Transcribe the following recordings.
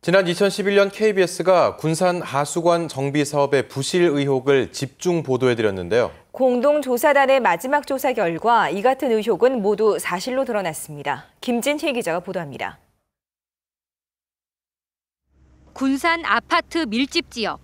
지난 2011년 KBS가 군산 하수관 정비 사업의 부실 의혹을 집중 보도해드렸는데요. 공동조사단의 마지막 조사 결과 이 같은 의혹은 모두 사실로 드러났습니다. 김진희 기자가 보도합니다. 군산 아파트 밀집 지역.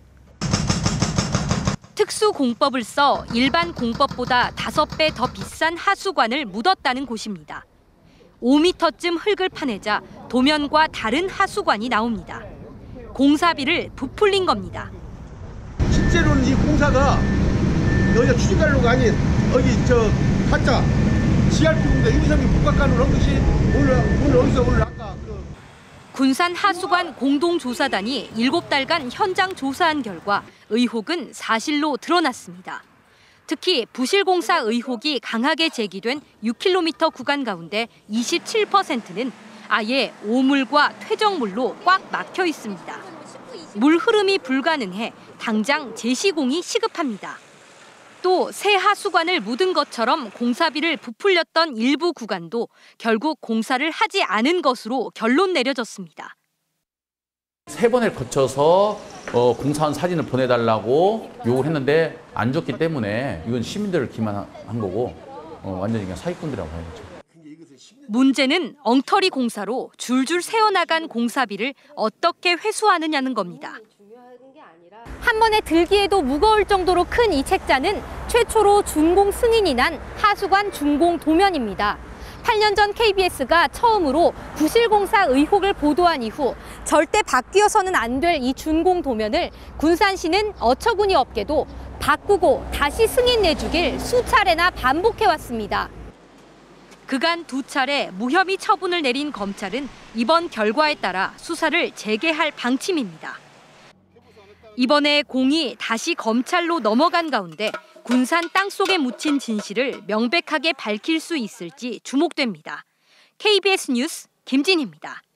특수공법을 써 일반 공법보다 5배 더 비싼 하수관을 묻었다는 곳입니다. 5m쯤 흙을 파내자 도면과 다른 하수관이 나옵니다. 공사비를 부풀린 겁니다. 실제로는 이 공사가 여기가 추진관로가 아닌 여기 가짜 GRP공사 유기상기 복합관으로 한 것이 오늘 아까 군산 하수관 공동조사단이 7달간 현장 조사한 결과 의혹은 사실로 드러났습니다. 특히 부실공사 의혹이 강하게 제기된 6km 구간 가운데 27%는 아예 오물과 퇴적물로 꽉 막혀 있습니다. 물 흐름이 불가능해 당장 재시공이 시급합니다. 또 새 하수관을 묻은 것처럼 공사비를 부풀렸던 일부 구간도 결국 공사를 하지 않은 것으로 결론 내려졌습니다. 3번을 거쳐서 공사한 사진을 보내달라고 요구를 했는데 안 줬기 때문에 이건 시민들을 기만한 거고 완전히 그냥 사기꾼들이라고 해야죠. 문제는 엉터리 공사로 줄줄 새어나간 공사비를 어떻게 회수하느냐는 겁니다. 한 번에 들기에도 무거울 정도로 큰 이 책자는 최초로 준공 승인이 난 하수관 준공 도면입니다. 8년 전 KBS가 처음으로 부실공사 의혹을 보도한 이후 절대 바뀌어서는 안 될 이 준공 도면을 군산시는 어처구니 없게도 바꾸고 다시 승인 내주길 수차례나 반복해왔습니다. 그간 2차례 무혐의 처분을 내린 검찰은 이번 결과에 따라 수사를 재개할 방침입니다. 이번에 공이 다시 검찰로 넘어간 가운데 군산 땅속에 묻힌 진실을 명백하게 밝힐 수 있을지 주목됩니다. KBS 뉴스 김진희입니다.